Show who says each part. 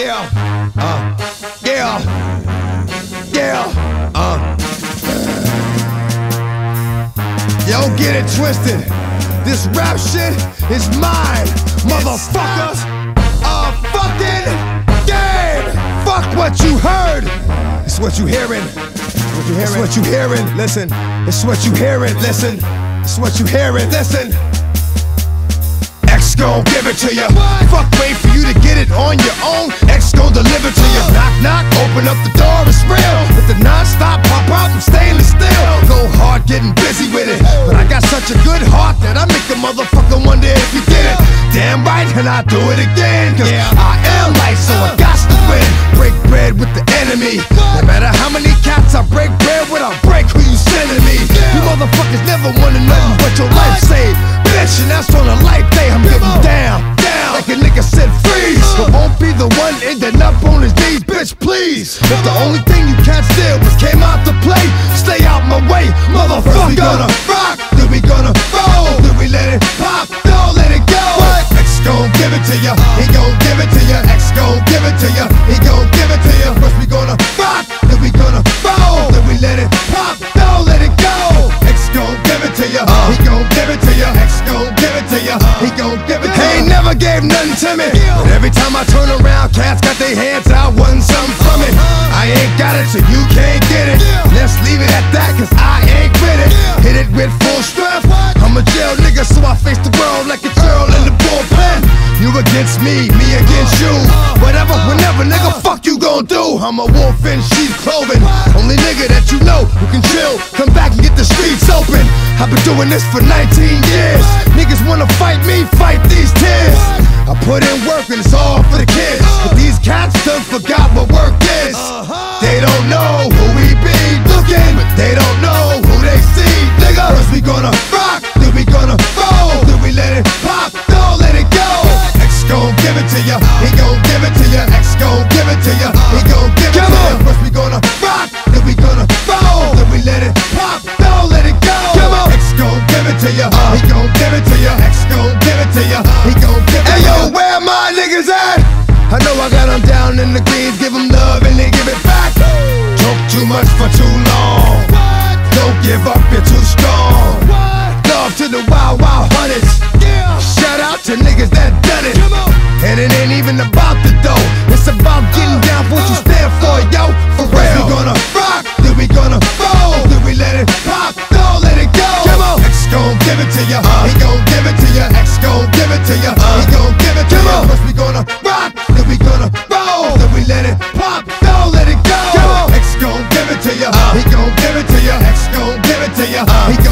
Speaker 1: Yeah, yeah, yeah, Yo, get it twisted. This rap shit is mine, motherfuckers. A fucking game. Fuck what you heard. It's what you hearing. It's what you hearing. Listen. It's what you hearing. Listen. It's what you hearing. Listen. X gon' give it to ya. Fuck, wait for you to get it on your own. X gon' deliver to ya. Knock, knock, open up the door, it's real. With the non-stop pop out from stainless steel. Go hard, getting busy with it. But I got such a good heart that I make a motherfucker wonder if you get it. Damn right, and I do it again. Cause I am light, so I got to win. Break bread with the enemy. No matter how many cats I break bread with, I'll break who you sending me. You motherfuckers never wanna nothing but your life saved. Bitch, and that's on a life day. I'm getting down, like a nigga said freeze. But won't be the one ending up on his knees, bitch, please. If the only thing you can't steal was came out to play, stay out my way, motherfucker. We gonna rock, then we gonna roll, then we let it pop, don't let it go. X gon' give it to ya, he gon' give it to ya. X gon' give it to ya, he gon' give it to ya. First we gonna rock, then we gonna roll, then we let it pop, don't let it go. X gon' give it to ya, he gon' give it to ya. X gon' give it to ya, he gon' give it to ya. He ain't never gave nothing to me, but every time I turn around, cats got their hands out, wanting something from it. I ain't got it, so you can't get it. Let's leave it at that, cause I ain't with it. Hit it with full strength. I'm a jail nigga, so I face the world like a girl in the bullpen. You against me against you. Whatever, whenever, nigga, fuck you gon' do. I'm a wolf in sheep's clothing. Only nigga that you know who can chill, come back and get the streets open. I've been doing this for 19 years. Niggas wanna fight me, fight these tears. I put in work and it's all for the kids. But these cats done forgot what work is. They don't know who we be looking, but they don't know who they see, nigga. First we gonna rock, then we gonna roll, then we let it pop, don't let it go. X gon' give it to ya, he gon' give it to ya. X gon' give it to ya, he gon' give it to ya. First we gonna rock, then we gonna roll, then we let it pop, don't let it go. X gon' give it to ya, he gon' give it to ya. X gon' give it to ya, he gon' give it to ya. Hey yo, where my niggas at? I know I got them down in the greens, give them love and they give it back. Talk too much for too long. Don't give up, you're too strong. Love to the wild, wild hunters. Shout out to niggas that done it. And it ain't even about the dough, it's about getting down for what you stand for, yo. For real. We gonna rock, then we gonna roll, then we let it pop, don't let it go. X gon' give it to ya, he gon' give it to ya. X gon' give it to ya, he gon' give it to ya. First we gonna rock, then we gonna roll, then we let it pop, don't let it go. X gon' give it to ya, he gon' give it to ya. X gon' give it to ya, he